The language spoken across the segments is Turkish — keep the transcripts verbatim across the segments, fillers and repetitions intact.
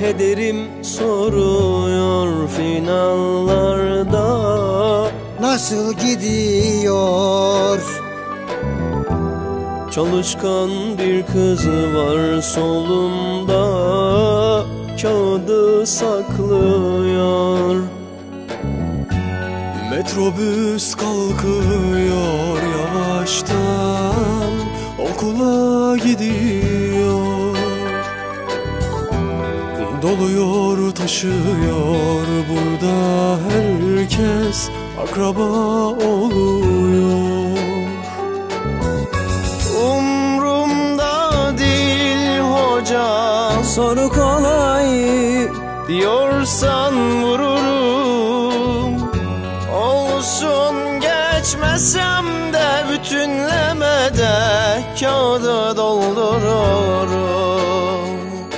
Pederim soruyor finallarda nasıl gidiyor? Çalışkan bir kız var solumda, kağıdı saklıyor. Metrobüs kalkıyor yavaştan, okula gidiyor. Doluyor taşıyor burada herkes, akraba oluyor. Umrumda değil hoca, soru kolay diyorsan vururum. Olsun geçmesem de bütünlemede kağıdı doldururum.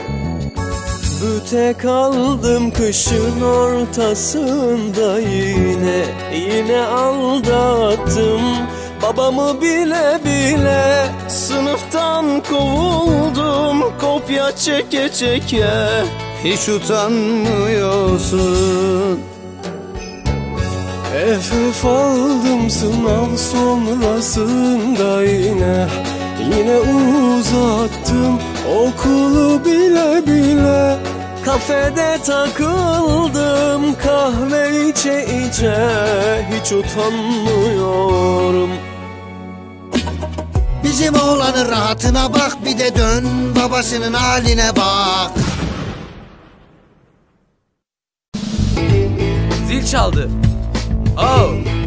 Büte kaldım kışın ortasında, yine yine aldattım. Babamı bile bile sınıftan kovuldum, kopya çeke çeke. Hiç utanmıyorsun. F F aldım sınav sonrasında, yine yine uzattım okulu bile bile. Kafede takıldım kahve içe içe, hiç utanmıyorum. Bizim oğlanın rahatına bak, bir de dön babasının haline bak. Zil çaldı. Oh.